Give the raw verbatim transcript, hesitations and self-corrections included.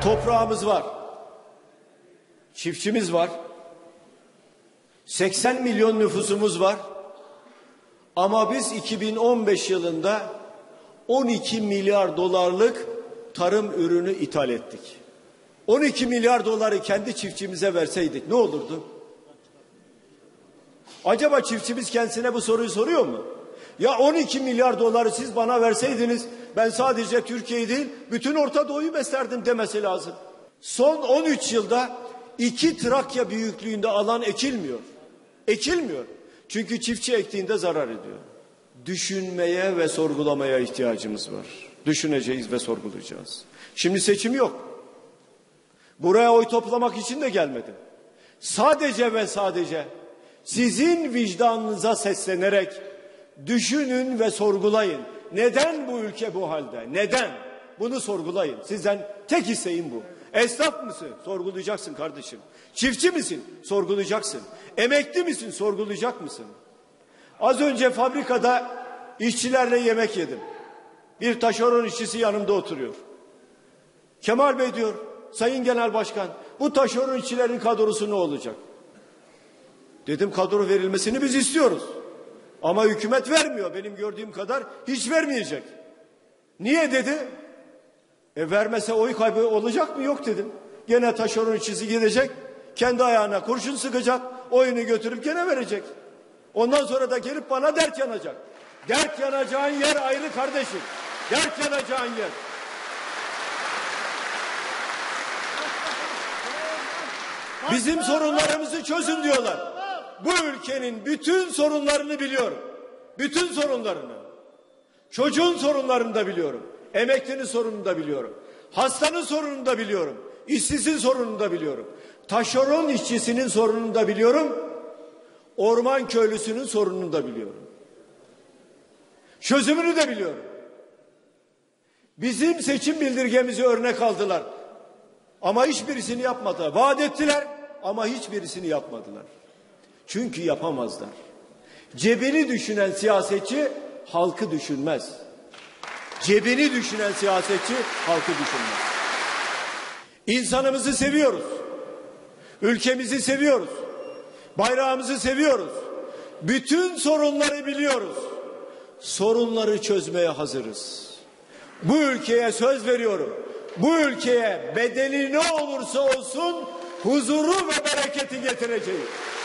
Toprağımız var. Çiftçimiz var. seksen milyon nüfusumuz var. Ama biz iki bin on beş yılında on iki milyar dolarlık tarım ürünü ithal ettik. on iki milyar doları kendi çiftçimize verseydik ne olurdu? Acaba çiftçimiz kendisine bu soruyu soruyor mu? Ya on iki milyar doları siz bana verseydiniz ben sadece Türkiye'yi değil bütün Orta Doğu'yu beslerdim demesi lazım. Son on üç yılda iki Trakya büyüklüğünde alan ekilmiyor. Ekilmiyor. Çünkü çiftçi ektiğinde zarar ediyor. Düşünmeye ve sorgulamaya ihtiyacımız var. Düşüneceğiz ve sorgulayacağız. Şimdi seçim yok. Buraya oy toplamak için de gelmedim. Sadece ve sadece sizin vicdanınıza seslenerek düşünün ve sorgulayın. Neden bu ülke bu halde? Neden? Bunu sorgulayın. Sizden tek isteğim bu. Esnaf mısın? Sorgulayacaksın kardeşim. Çiftçi misin? Sorgulayacaksın. Emekli misin? Sorgulayacak mısın? Az önce fabrikada işçilerle yemek yedim. Bir taşeron işçisi yanımda oturuyor. Kemal Bey diyor, Sayın Genel Başkan, bu taşeron işçilerin kadrosu ne olacak? Dedim kadro verilmesini biz istiyoruz. Ama hükümet vermiyor. Benim gördüğüm kadar hiç vermeyecek. Niye dedi? E vermese oy kaybı olacak mı? Yok dedim. Gene taşeron işçisi gidecek, kendi ayağına kurşun sıkacak, oyunu götürüp gene verecek. Ondan sonra da gelip bana dert yanacak. Dert yanacağın yer ayrı kardeşim. Dert yanacağın yer. Bizim sorunlarımızı çözün diyorlar. Bu ülkenin bütün sorunlarını biliyorum. Bütün sorunlarını. Çocuğun sorunlarını da biliyorum. Emeklinin sorununu da biliyorum. Hastanın sorununu da biliyorum. İşsizin sorununu da biliyorum. Taşeron işçisinin sorununu da biliyorum. Orman köylüsünün sorununu da biliyorum. Çözümünü de biliyorum. Bizim seçim bildirgemizi örnek aldılar. Ama hiçbirisini yapmadılar. Vaat ettiler ama hiçbirisini yapmadılar. Çünkü yapamazlar. Cebini düşünen siyasetçi halkı düşünmez. Cebini düşünen siyasetçi halkı düşünmez. İnsanımızı seviyoruz. Ülkemizi seviyoruz. Bayrağımızı seviyoruz. Bütün sorunları biliyoruz. Sorunları çözmeye hazırız. Bu ülkeye söz veriyorum. Bu ülkeye bedeli ne olursa olsun huzuru ve bereketi getireceğiz.